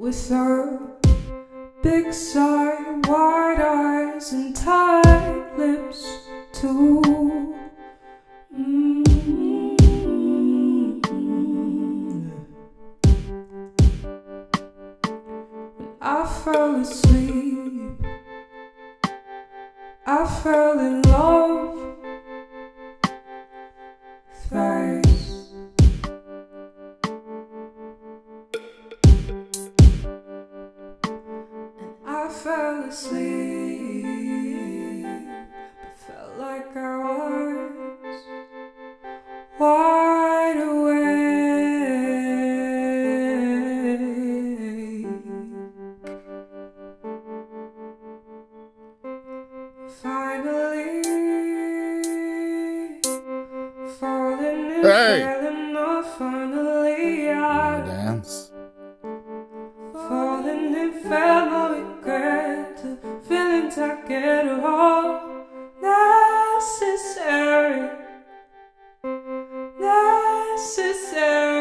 with her big sigh, wide eyes, and tight lips too. When I fell asleep, I fell in love thrice. And I fell asleep, but felt like I was wide awake. Finally falling and failing off. Finally I Dance. falling and fell, no regret. The feelings I get are all necessary, necessary.